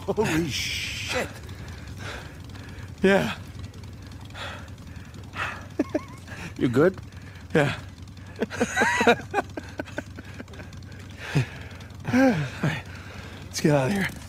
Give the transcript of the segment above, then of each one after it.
Holy shit. Yeah. You good? Yeah. Alright, let's get out of here.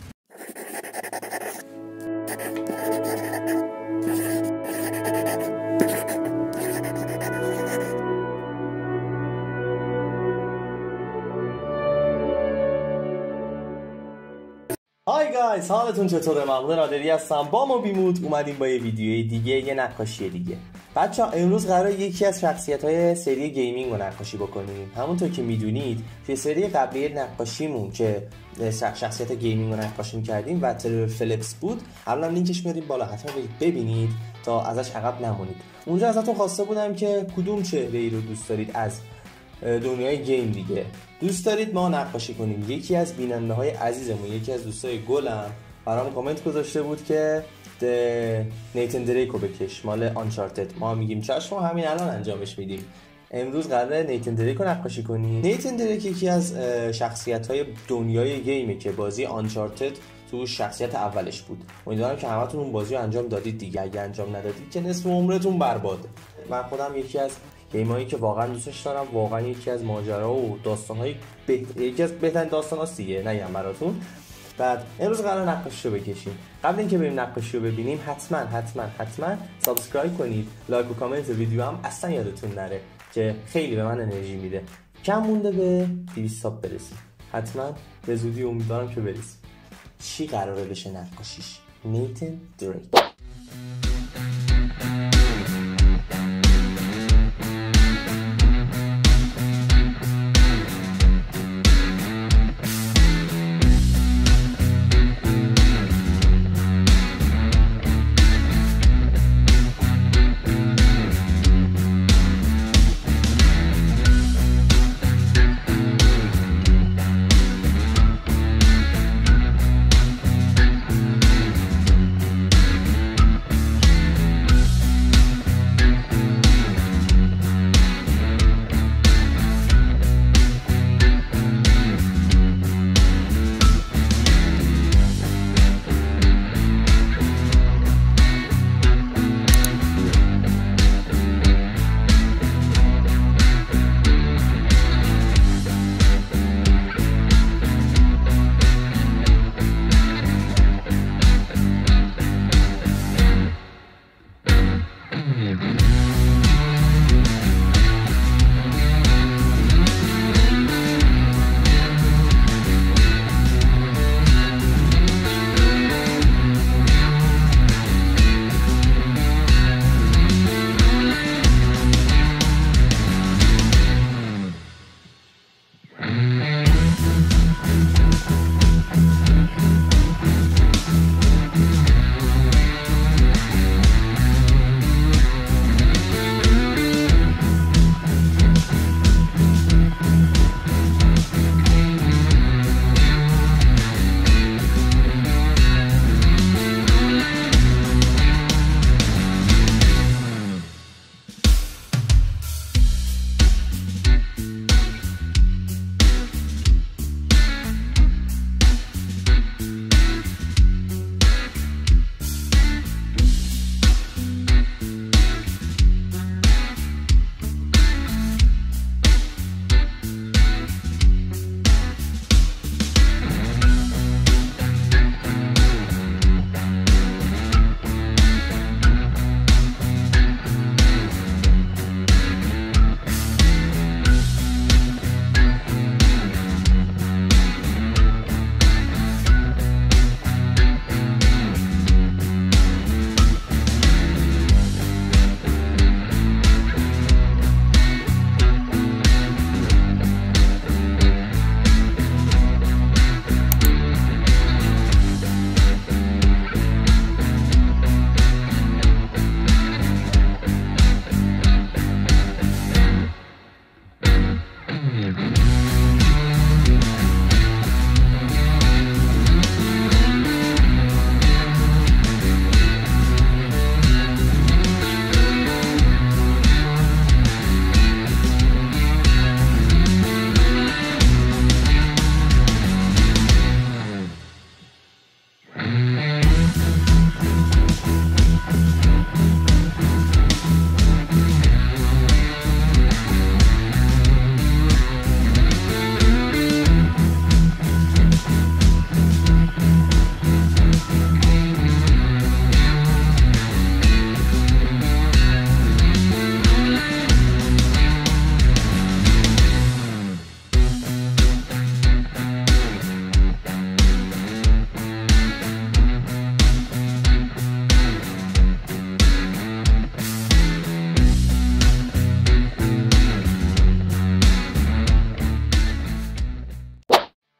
های گایز، حالتون چطوره؟ مقدار نادری هستم. با ما بیمود اومدیم با یه ویدیوی دیگه، یه نقاشی دیگه. بچه‌ها امروز قراره یکی از شخصیت‌های سری گیمینگ رو نقاشی بکنیم. همونطور که میدونید توی سری قبلی نقاشیمون که شخصیت گیمینگ رو نقاشی می‌کردیم و ترور فلیپس بود، الان لینکش میاریم بالا، حتما برید ببینید تا ازش عقب نمونید. اونجا ازتون خواسته بودم که کدوم چهره‌ای رو دوست دارید از دنیای گیم دیگه دوست دارید ما نقاشی کنیم. یکی از بیننده‌های عزیزمون، یکی از دوستای گلم برام کامنت گذاشته بود که نیتن دریکو بکش مال آنچارتد. ما میگیم چشم و همین الان انجامش میدیم. امروز قراره نیتن دریکو نقاشی کنیم. نیتن دریک یکی از شخصیت‌های دنیای گیمه که بازی آنچارتد تو شخصیت اولش بود. امیدوارم که همتون اون بازی رو انجام دادید دیگه. اگه انجام ندادید که نصف عمرتون برباده. من خودم یکی از گیمایی که واقعا دوستش دارم، واقعا یکی از ماجرا و داستان‌های یکی از بهترین داستاناست دیگه، نگم براتون. بعد امروز قرار نقاشی رو بکشیم. قبل اینکه بریم نقاشی رو ببینیم حتما سابسکرایب کنید، لایک و کامنت ویدیو هم اصلا یادتون نره که خیلی به من انرژی میده. کم مونده به 200 ساب برسیم. حتما به زودی امیدوارم که برسیم. چی قراره بشه نقاشیش؟ نیتن دریک.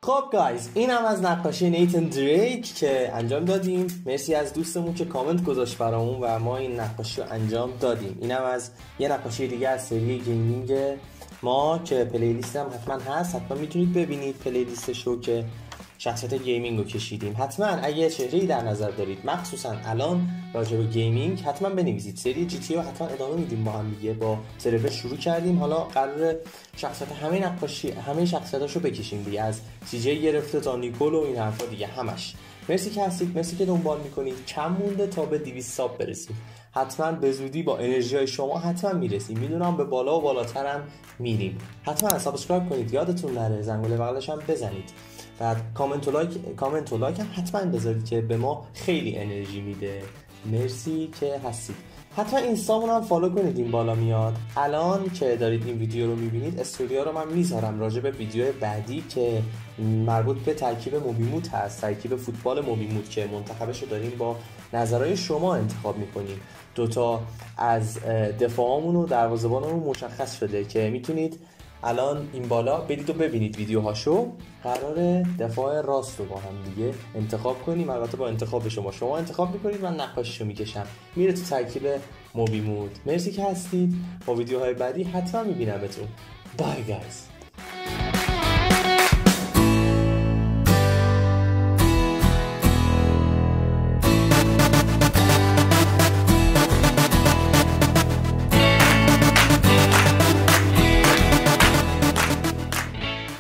خب گایز این هم از نقاشی نیتن دریک که انجام دادیم. مرسی از دوستمون که کامنت گذاشت برامون و ما این نقاشی رو انجام دادیم. این هم از یه نقاشی دیگه از سری گیمینگ ما که پلیلیست هم حتما هست، حتما میتونید ببینید پلیلیستش رو که شخصیت گیمینگ رو کشیدیم. حتما اگه چهره‌ای در نظر دارید مخصوصا الان راجع به گیمینگ حتما بنویسید. سری جی تی رو حتما ادامه میدیم با هم دیگه، با سرور شروع کردیم، حالا قرار شخصیت همه نقاشی همه شخصیتاشو بکشیم دیگه، از سی جی گرفته تا نیکول و این حرفا دیگه همش. مرسی که هستید، مرسی که دنبال میکنید. کم مونده تا به 200 ساب برسیم، حتما به زودی با انرژی های شما حتما میرسیم، میدونم به بالا و بالاترم میریم. حتما سابسکرایب کنید، یادتون نره زنگوله بغلش هم بزنید، بعد کامنت و لایک هم حتما بذارید که به ما خیلی انرژی میده. مرسی که هستید. حتما اینستامون هم فالو کنید، این بالا میاد. الان که دارید این ویدیو رو میبینید استوریا رو من میذارم راجع به ویدیو بعدی که مربوط به ترکیب موبیموت هست، ترکیب فوتبال موبیموت که منتخبش رو داریم با نظرهای شما انتخاب میکنیم. دوتا از دفاعامون و دروازه‌بانمون مشخص شده که میتونید الان این بالا برید و ببینید ویدیوهاشو. قراره دفاع راست رو با هم دیگه انتخاب کنیم، البته با انتخاب شما انتخاب میکنید، من نقاشیشو میکشم میره تو ترکیب موبیموت. مرسی که هستید، با ویدیوهای بعدی حتما میبینمتون. بای گایز.